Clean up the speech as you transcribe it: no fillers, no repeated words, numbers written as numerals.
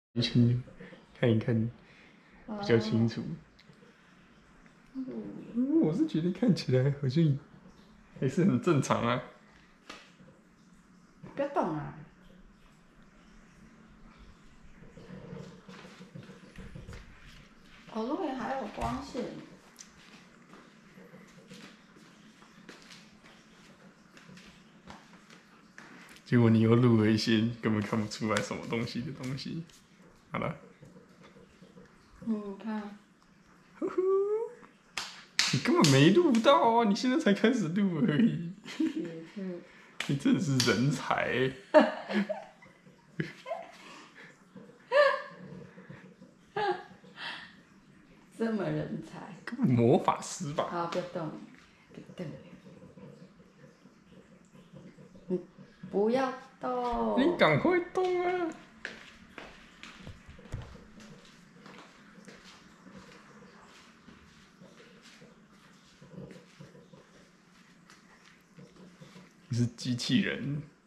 去看一看比较清楚。我是觉得看起来好像还是很正常啊。 不要动啊！哦，录影还有光线。 结果你又录了一些根本看不出来什么东西的东西。好了， 看， 你根本没录到啊！你现在才开始录而已。你真的是人才。 这么人才。 根本魔法师吧？ 好，不要动，不要动。你不要动。 你赶快动啊！你是机器人。